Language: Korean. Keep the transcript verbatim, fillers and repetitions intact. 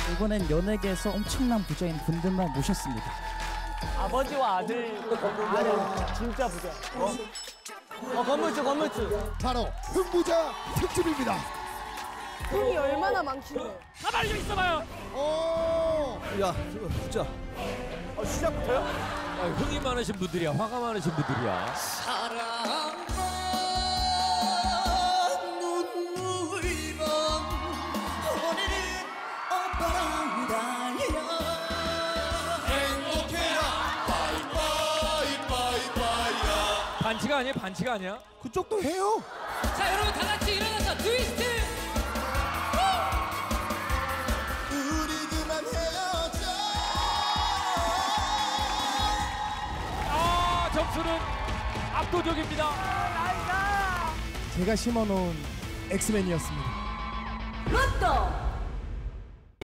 이번엔 연예계에서 엄청난 부자인 분들만 모셨습니다. 아버지와 아들. 아니, 진짜 부자. 어? 어, 건물주, 건물주. 바로 흥부자 특집입니다. 돈이 얼마나 많길래. 가만히 좀 있어봐요. 오, 야, 진짜. 어, 시작부터요? 아, 흥이 많으신 분들이야. 화가 많으신 분들이야. 사랑만 눈물만 오늘은 오빠랑 달려 행복해라 바이바이 바이바이야. 반치가 아니야? 반치가 아니야? 그쪽도 해요. 자, 여러분 다 같이 일어나서 트위스트. 우리 그만 헤어져. 아, 점수는 압도적입니다. 제가 심어놓은 엑스맨이었습니다. 로또